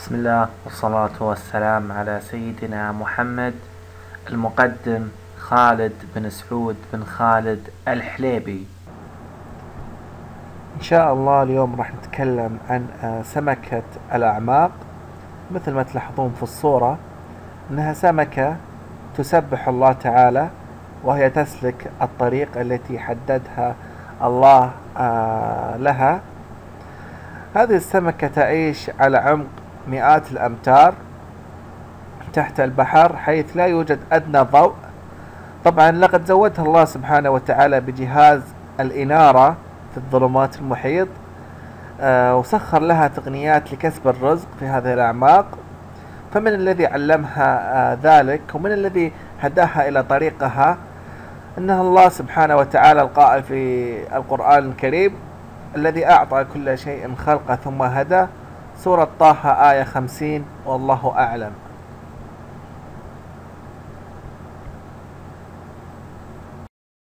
بسم الله والصلاة والسلام على سيدنا محمد. المقدم خالد بن سعود بن خالد الحليبي. إن شاء الله اليوم راح نتكلم عن سمكة الأعماق. مثل ما تلاحظون في الصورة أنها سمكة تسبح الله تعالى، وهي تسلك الطريق التي حددها الله لها. هذه السمكة تعيش على عمق مئات الأمتار تحت البحر، حيث لا يوجد أدنى ضوء. طبعا لقد زودها الله سبحانه وتعالى بجهاز الإنارة في الظلمات المحيط، وسخر لها تقنيات لكسب الرزق في هذه الأعماق. فمن الذي علمها ذلك ومن الذي هداها إلى طريقها؟ إنها الله سبحانه وتعالى القائل في القرآن الكريم: الذي أعطى كل شيء خلقه ثم هدى. سورة طه آية 50. والله أعلم.